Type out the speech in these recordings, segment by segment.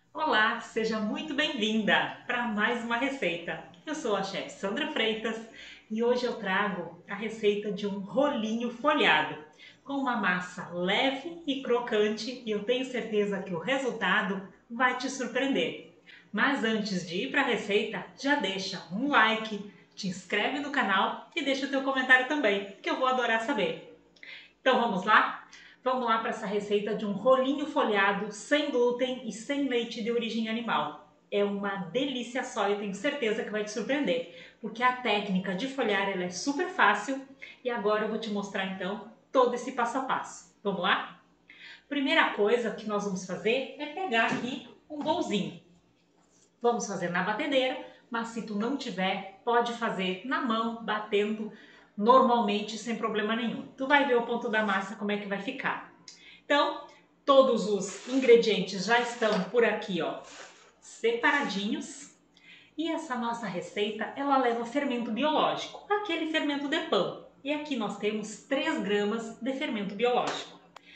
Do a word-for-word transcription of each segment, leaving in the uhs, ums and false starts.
Olá, seja muito bem-vinda para mais uma receita. Eu sou a chefe Sandra Freitas e hoje eu trago a receita de um rolinho folhado com uma massa leve e crocante e eu tenho certeza que o resultado vai te surpreender. Mas antes de ir para a receita, já deixa um like, te inscreve no canal e deixa o teu comentário também, que eu vou adorar saber. Então vamos lá? Vamos lá para essa receita de um rolinho folhado sem glúten e sem leite de origem animal. É uma delícia só e eu tenho certeza que vai te surpreender, porque a técnica de folhar ela é super fácil e agora eu vou te mostrar então todo esse passo a passo. Vamos lá? Primeira coisa que nós vamos fazer é pegar aqui um bolzinho. Vamos fazer na batedeira, mas se tu não tiver, pode fazer na mão, batendo normalmente, sem problema nenhum. Tu vai ver o ponto da massa como é que vai ficar. Então, todos os ingredientes já estão por aqui, ó, separadinhos. E essa nossa receita, ela leva fermento biológico, aquele fermento de pão. E aqui nós temos três gramas de fermento biológico.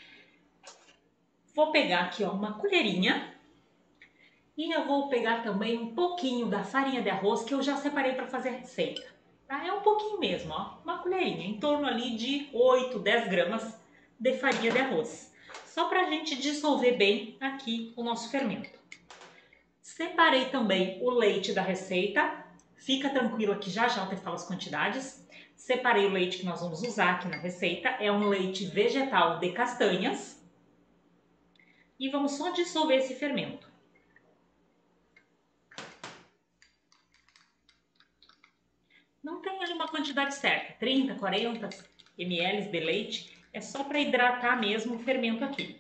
Vou pegar aqui, ó, uma colherinha. E eu vou pegar também um pouquinho da farinha de arroz que eu já separei para fazer a receita. Tá? É um pouquinho mesmo, ó, uma colherinha, em torno ali de oito, dez gramas de farinha de arroz. Só para a gente dissolver bem aqui o nosso fermento. Separei também o leite da receita. Fica tranquila que já já eu te falo as quantidades. Separei o leite que nós vamos usar aqui na receita. É um leite vegetal de castanhas. E vamos só dissolver esse fermento. Não tem ali uma quantidade certa, trinta, quarenta mililitros de leite, é só para hidratar mesmo o fermento aqui.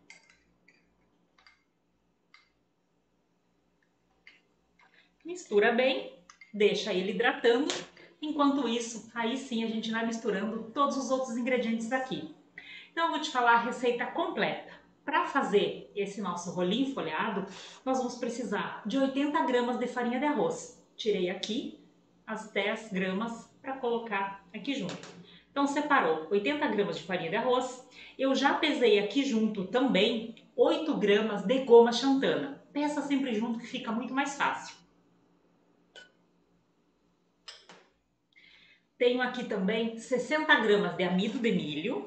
Mistura bem, deixa ele hidratando, enquanto isso, aí sim a gente vai misturando todos os outros ingredientes aqui. Então eu vou te falar a receita completa. Para fazer esse nosso rolinho folhado, nós vamos precisar de oitenta gramas de farinha de arroz. Tirei aqui as dez gramas para colocar aqui junto. Então separou oitenta gramas de farinha de arroz. Eu já pesei aqui junto também oito gramas de goma xantana. Peça sempre junto que fica muito mais fácil. Tenho aqui também sessenta gramas de amido de milho,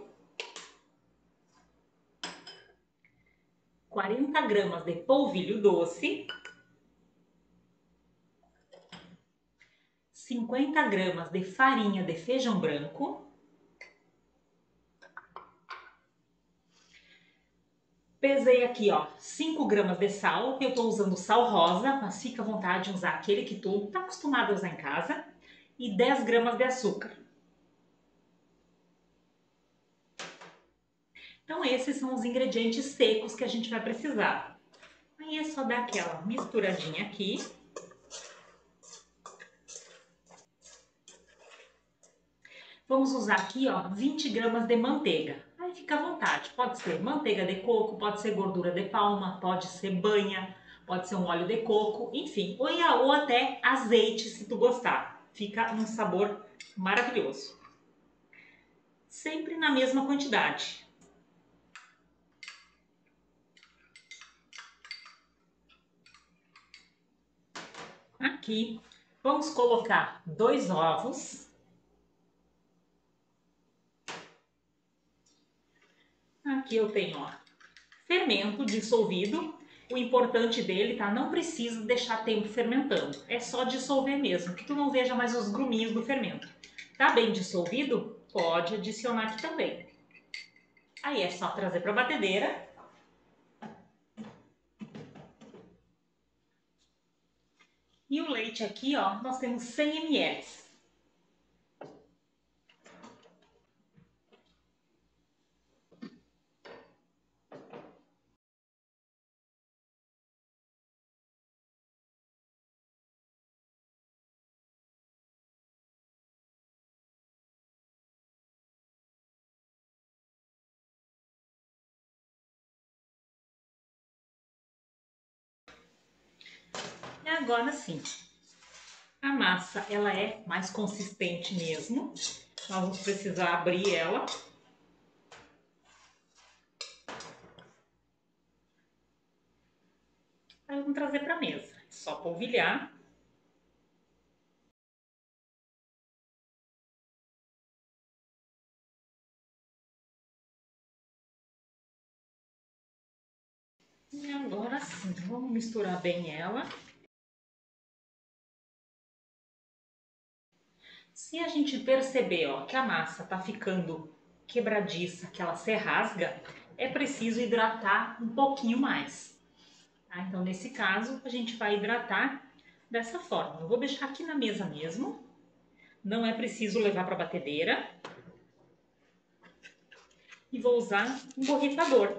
quarenta gramas de polvilho doce, cinquenta gramas de farinha de feijão branco, pesei aqui, ó, cinco gramas de sal, eu tô usando sal rosa, mas fica à vontade de usar aquele que tu tá acostumado a usar em casa, e dez gramas de açúcar. Então esses são os ingredientes secos que a gente vai precisar. Aí é só dar aquela misturadinha aqui. Vamos usar aqui, ó, vinte gramas de manteiga. Aí fica à vontade, pode ser manteiga de coco, pode ser gordura de palma, pode ser banha, pode ser um óleo de coco, enfim, ou, ou até azeite se tu gostar. Fica um sabor maravilhoso. Sempre na mesma quantidade. Aqui, vamos colocar dois ovos. Aqui eu tenho, ó, fermento dissolvido. O importante dele, tá? Não precisa deixar tempo fermentando. É só dissolver mesmo, que tu não veja mais os gruminhos do fermento. Tá bem dissolvido? Pode adicionar aqui também. Aí é só trazer para a batedeira. E o leite aqui, ó, nós temos cem mililitros. E agora sim, a massa ela é mais consistente mesmo. Nós vamos precisar abrir ela. Aí vamos trazer para a mesa. É só polvilhar. E agora sim, vamos misturar bem ela. Se a gente perceber, ó, que a massa está ficando quebradiça, que ela se rasga, é preciso hidratar um pouquinho mais. Tá? Então, nesse caso, a gente vai hidratar dessa forma. Eu vou deixar aqui na mesa mesmo. Não é preciso levar para a batedeira. E vou usar um borrifador.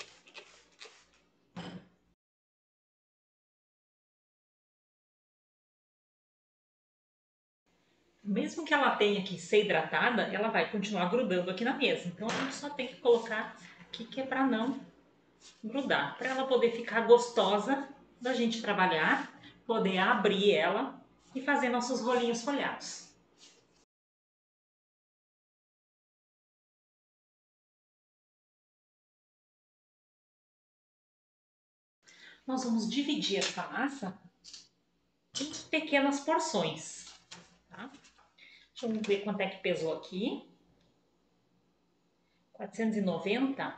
Mesmo que ela tenha que ser hidratada, ela vai continuar grudando aqui na mesa. Então, a gente só tem que colocar aqui que é para não grudar, para ela poder ficar gostosa da gente trabalhar, poder abrir ela e fazer nossos rolinhos folhados. Nós vamos dividir essa massa em pequenas porções, tá? Deixa eu ver quanto é que pesou aqui. quatrocentos e noventa.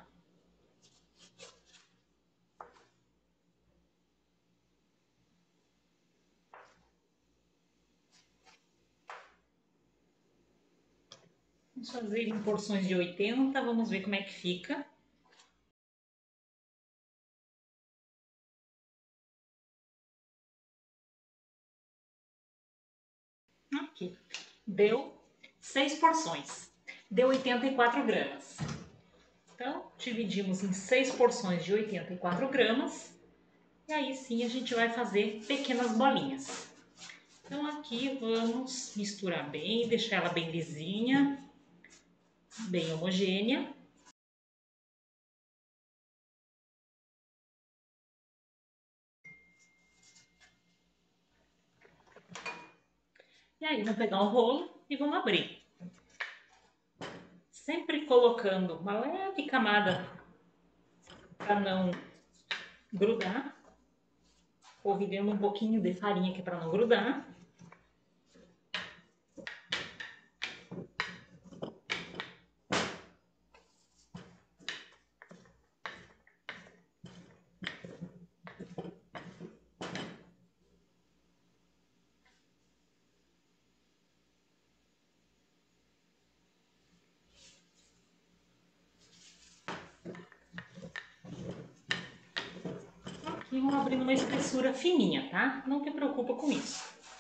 Vamos fazer em porções de oitenta, vamos ver como é que fica. Aqui, deu seis porções, deu oitenta e quatro gramas. Então, dividimos em seis porções de oitenta e quatro gramas. E aí sim a gente vai fazer pequenas bolinhas. Então aqui vamos misturar bem, deixar ela bem lisinha, bem homogênea. E aí vamos pegar um rolo e vamos abrir. Sempre colocando uma leve camada para não grudar. Polvilhando um pouquinho de farinha que é para não grudar. Aqui vamos abrir uma espessura fininha, tá? Não te preocupa com isso.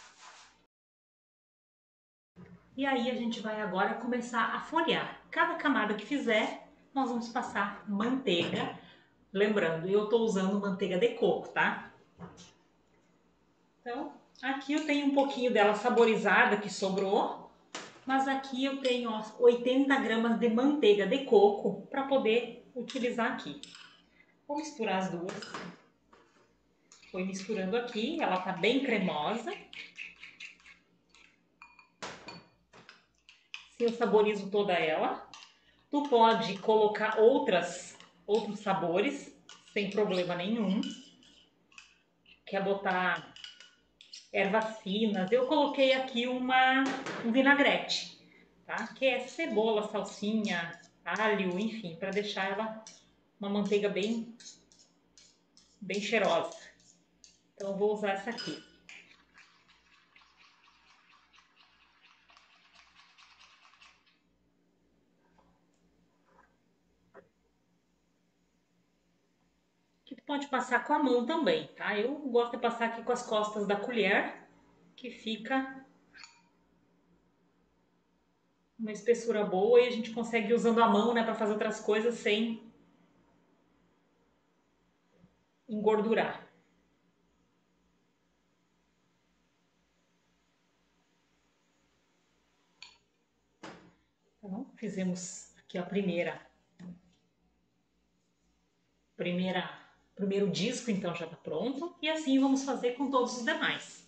E aí a gente vai agora começar a folhear. Cada camada que fizer, nós vamos passar manteiga. Lembrando, eu estou usando manteiga de coco, tá? Então, aqui eu tenho um pouquinho dela saborizada que sobrou, mas aqui eu tenho ó, oitenta gramas de manteiga de coco para poder utilizar aqui. Vou misturar as duas. Foi misturando aqui, ela tá bem cremosa. Se eu saborizo toda ela, tu pode colocar outras, outros sabores, sem problema nenhum. Quer botar ervas finas? Eu coloquei aqui uma, um vinagrete, tá? Que é cebola, salsinha, alho, enfim, para deixar ela uma manteiga bem, bem cheirosa. Então eu vou usar essa aqui. Que tu pode passar com a mão também, tá? Eu gosto de passar aqui com as costas da colher, que fica uma espessura boa e a gente consegue ir usando a mão, né, para fazer outras coisas sem engordurar. Então, fizemos aqui a primeira, primeira, primeiro disco, então já está pronto. E assim vamos fazer com todos os demais.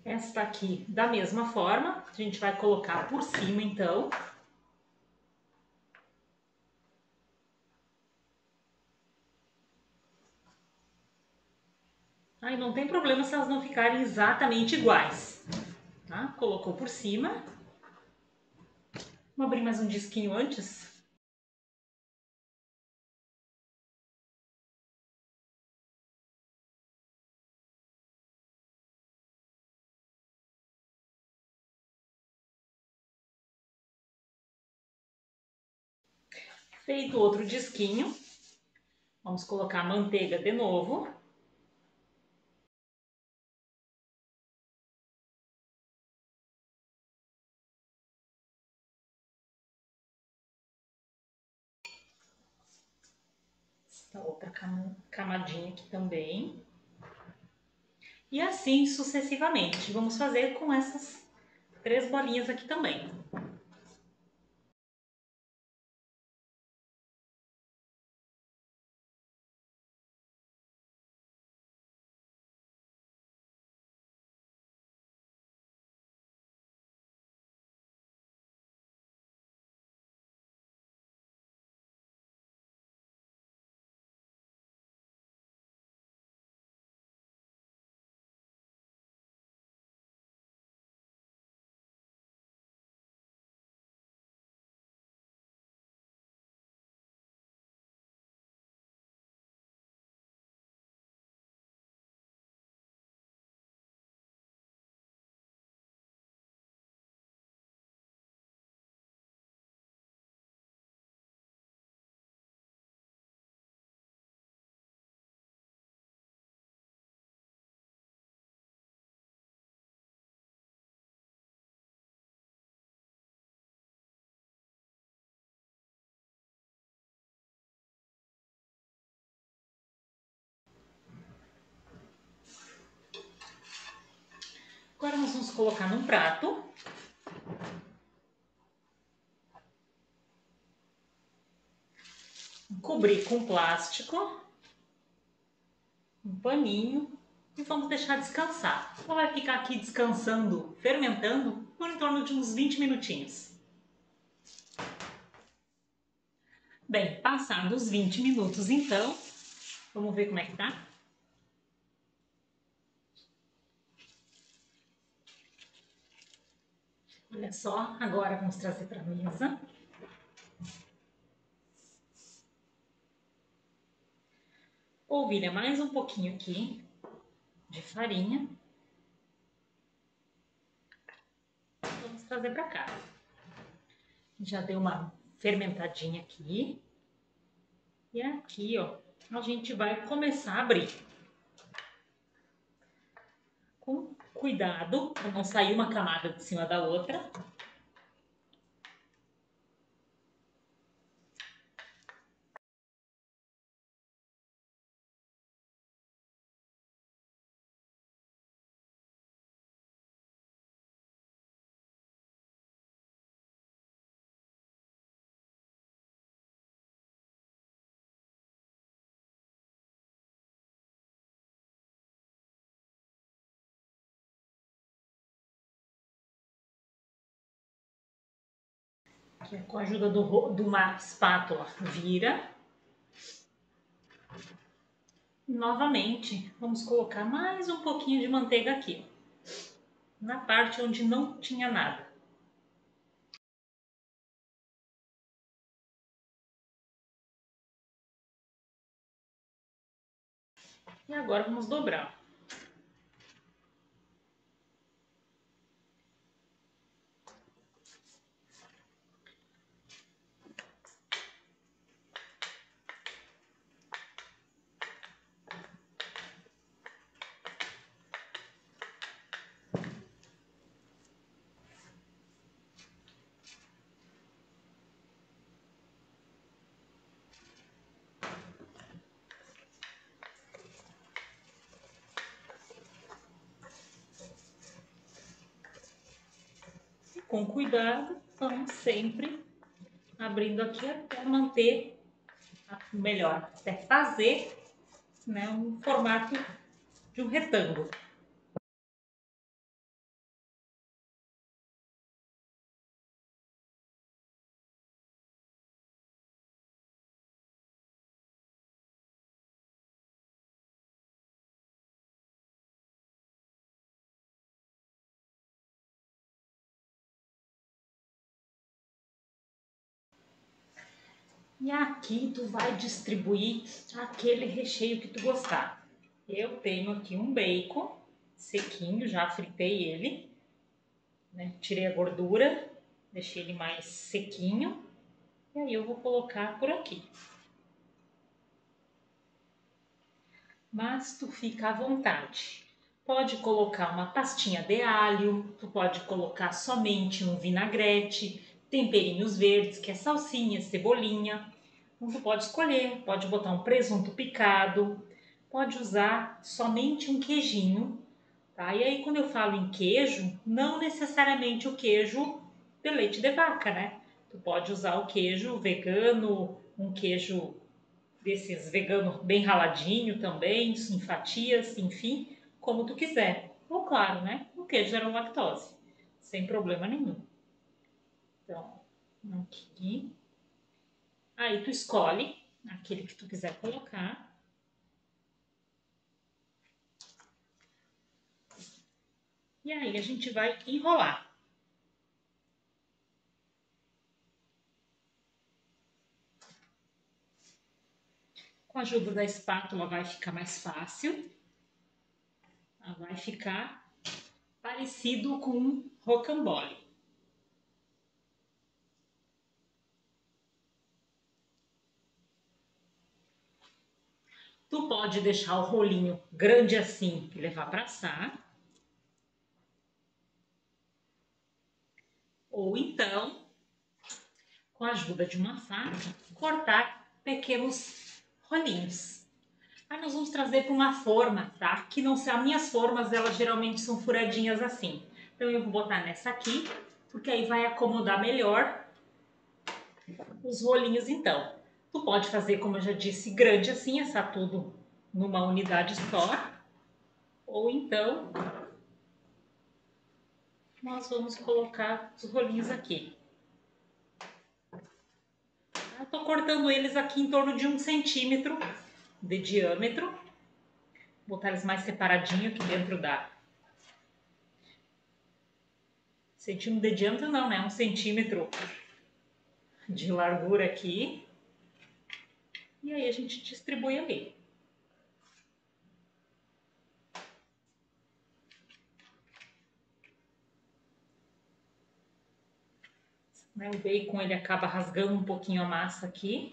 Esta aqui, da mesma forma, a gente vai colocar por cima, então. Aí não tem problema se elas não ficarem exatamente iguais, tá? Colocou por cima. Vou abrir mais um disquinho antes. Feito outro disquinho, vamos colocar a manteiga de novo. Essa outra camadinha aqui também. E assim sucessivamente. Vamos fazer com essas três bolinhas aqui também. Agora nós vamos colocar num prato. Cobrir com plástico, um paninho e vamos deixar descansar. Ela vai ficar aqui descansando, fermentando, por em torno de uns vinte minutinhos. Bem, passados os vinte minutos então, vamos ver como é que tá. Olha só, agora vamos trazer para a mesa. Polvilha mais um pouquinho aqui de farinha. Vamos trazer para cá. Já deu uma fermentadinha aqui. E aqui, ó, a gente vai começar a abrir. Com cuidado para não sair uma camada de cima da outra. Aqui, com a ajuda do, de uma espátula, vira. E, novamente, vamos colocar mais um pouquinho de manteiga aqui, na parte onde não tinha nada. E agora vamos dobrar. E com cuidado, vamos sempre abrindo aqui até manter, melhor, até fazer, né, um formato de um retângulo. E aqui tu vai distribuir aquele recheio que tu gostar. Eu tenho aqui um bacon sequinho, já fritei ele, né? Tirei a gordura, deixei ele mais sequinho. E aí eu vou colocar por aqui. Mas tu fica à vontade. Pode colocar uma pastinha de alho, tu pode colocar somente um vinagrete, temperinhos verdes, que é salsinha, cebolinha. Então tu pode escolher, pode botar um presunto picado, pode usar somente um queijinho, tá? E aí quando eu falo em queijo, não necessariamente o queijo de leite de vaca, né? Tu pode usar o queijo vegano, um queijo desses vegano bem raladinho também, em fatias, enfim, como tu quiser. Ou claro, né? Um queijo zero lactose, sem problema nenhum. Então, aqui. Aí tu escolhe aquele que tu quiser colocar. E aí a gente vai enrolar. Com a ajuda da espátula vai ficar mais fácil. Ela vai ficar parecido com um rocambole. Tu pode deixar o rolinho grande assim e levar para assar. Ou então, com a ajuda de uma faca, cortar pequenos rolinhos. Aí nós vamos trazer para uma forma, tá? Que não são as minhas formas, elas geralmente são furadinhas assim. Então eu vou botar nessa aqui, porque aí vai acomodar melhor os rolinhos então. Tu pode fazer, como eu já disse, grande assim, assar tudo numa unidade só. Ou então, nós vamos colocar os rolinhos aqui. Eu tô cortando eles aqui em torno de um centímetro de diâmetro. Vou botar eles mais separadinho aqui dentro da... Centímetro de diâmetro não, né? Um centímetro de largura aqui. E aí a gente distribui ali. Né, o bacon ele acaba rasgando um pouquinho a massa aqui.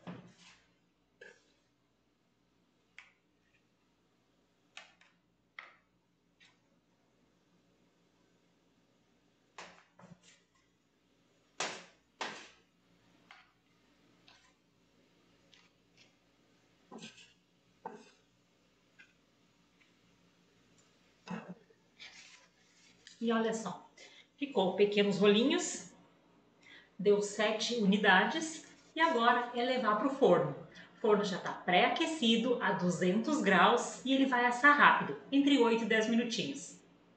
E olha só, ficou pequenos rolinhos, deu sete unidades e agora é levar para o forno. O forno já está pré-aquecido a duzentos graus e ele vai assar rápido, entre oito e dez minutinhos.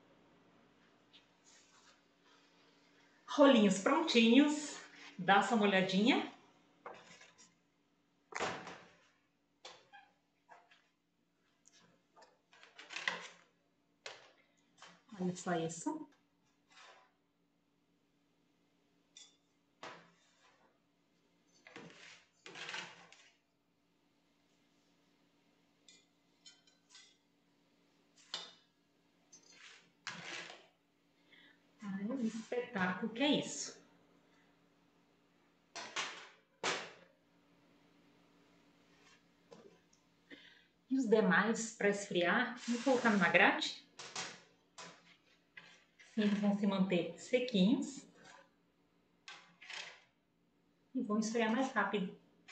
Rolinhos prontinhos, dá só uma olhadinha. Olha só isso. Ai, um espetáculo que é isso. E os demais, para esfriar, vou colocar numa grade. Assim eles vão se manter sequinhos. E vão esfriar mais rápido.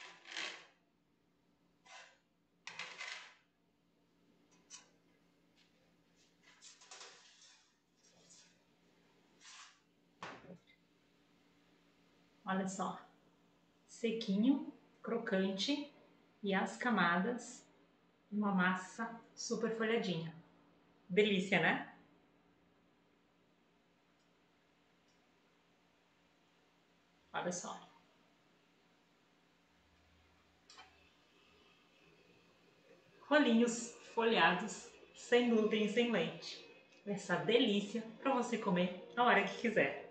Olha só, sequinho, crocante e as camadas, uma massa super folhadinha. Delícia, né? Olha só. Rolinhos folhados, sem glúten e sem leite. Essa delícia para você comer a hora que quiser.